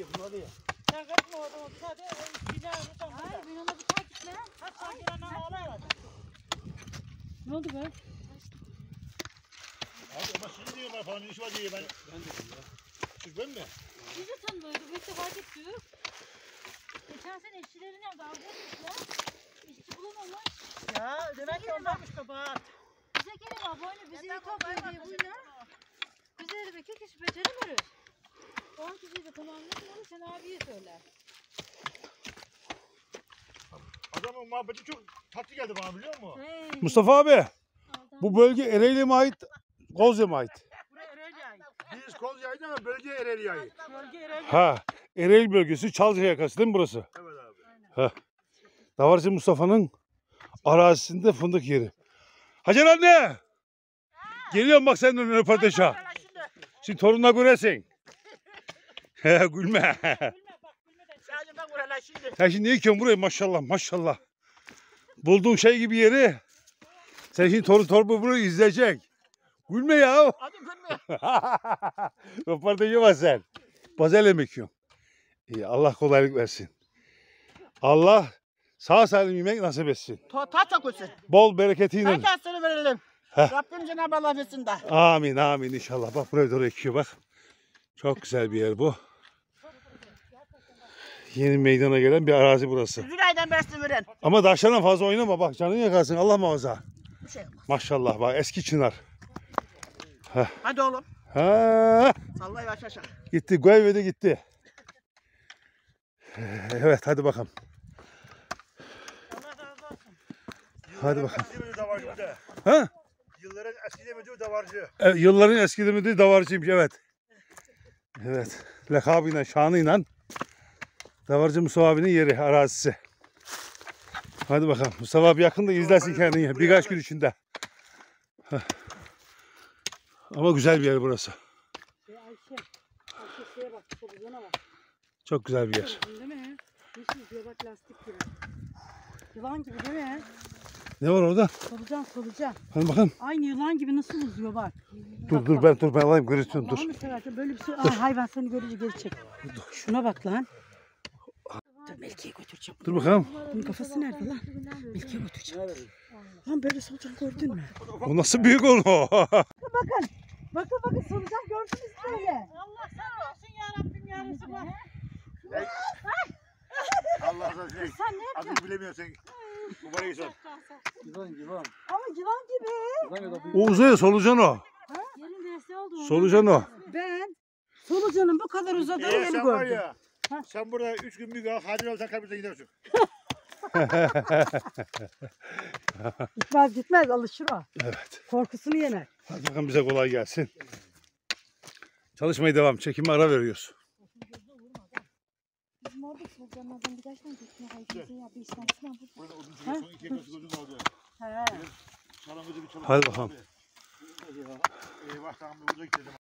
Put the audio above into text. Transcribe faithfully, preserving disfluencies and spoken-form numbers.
hadi. Sen kaçma orada oldu. Hadi güzel olacak. Hayır ben ona bir takip lan. Kaç sen giren ama olaylar. Ne oldu be? Abi ama siz diyor bana falan iş var diye ben. Ben de diyorum ya. Siz ben mi? Biz de tanımıyorduk. Biz de fark ettik. Geçen sene işçilerin yanında kavga etmişler. İşçi bulamamış. Ya demek ki ondanmış kabahat. Bize gelin abi oyunu bizi yıkatmıyor diye buyla. Biz de dedik ki hiç beceremiyoruz. on kişiyi de tamamlayamıyoruz. Sen abiye söyle. Adamın muhabbeti çok tatlı geldi bana biliyor musun? Hey. Mustafa abi, bu bölge Ereğli'ye mi ait, Kozlu'ya mı ait? Buraya Ereğli ait. Biz Kozya'ydı ama bölge Ereğli'ye ait. Bölge Ereğli. Ha, Ereğli bölgesi, Çalca yakası değil mi burası? Evet abi. Ha. Davarcı Mustafa'nın arazisinde fındık yeri. Hacer anne! Geliyorum bak senin röportaja. Şimdi torununa göresin. He gülme. Gülme bak gülme de. Sadece buralar şimdi. Sen şimdi niye ekiyorsun burayı maşallah maşallah. Bulduğun şey gibi yeri. Sen şimdi torun torba burayı izleyecek. Gülme ya. Hadi gülme. Röportajı var sen. Bazel mi ekiyorsun? İyi Allah kolaylık versin. Allah sağ salim yemek nasip etsin. Ta çok olsun. Bol bereketiyle. Herkesini verelim. Heh. Rabbim Cenab-ı Allah versin de. Amin amin inşallah. Bak buraya doğru ekiyor bak. Çok güzel bir yer bu. Yeni meydana gelen bir arazi burası. Zülayden besli veren. Ama taşlarına fazla oynama bak canını yakarsın Allah muhafaza. Bir şey olmaz. Maşallah bak eski çınar. Hadi oğlum. Ha, Salla yavaş aşağı. gitti Guayvede gitti. Evet hadi bakalım. Allah razı olsun. Hadi bakalım. Eski demedi davarcı bir de. Ha? Yılların eski demedi davarcı. E, yılların eski demedi davarcıymış evet. Evet. Lakabıyla, şanıyla davarcı Mustafa abinin yeri, arazisi. Hadi bakalım. Mustafa abi yakında izlersin kendini birkaç gün içinde. Heh. Ama güzel bir yer burası. Ayşe. Ayşe şeye bak. Solucana bak. Çok güzel bir yer. Değil mi? Yeşil diyor bak lastik gibi. Yılan gibi değil mi? Ne var orada? Solucan solucan. Hadi bakalım. Aynı yılan gibi nasıl uzuyor bak. Dur dur ben dur ben alayım görüntünü dur. Allah'ını seversen böyle bir şey. Ay, hayvan seni görünce geri çek. Şuna bak lan. Dur Melike'ye götüreceğim. Dur bakalım. Bunun kafası nerede lan? Melike'ye götüreceğim. Lan böyle solucan gördün mü? O nasıl büyük onu? Bakın. Bakın bakın solucan gördünüz mü öyle? Allah sen olsun ya Rabbim ya Resulallah. Allah razı olsun. Sen ne yapacaksın? Adını bilemiyorsun. Mübarek insan. Yılan yılan. Ama yılan gibi. Yılan ya da O uzaya solucan o. Yerin nesi oldu? Solucan o. Ben solucanın bu kadar uzadığını Eğer yeni sen var gördüm. ya. Sen burada üç gün bir gün hadir olsan kalbimize gidersin. Gitmez gitmez alışır o. Evet. Korkusunu yener. Hadi bakalım bize kolay gelsin. Çalışmaya devam. Çekime ara veriyoruz. Bizim orada solucanlardan birkaç tane gitme hayatımıza ya bir işlemsine vurdu. Burada odun çıkıyor. Son iki ekmek odun kaldı. He. Çalan kızı bir çalan. Hadi bakalım. Eyvah tamam burada gidelim.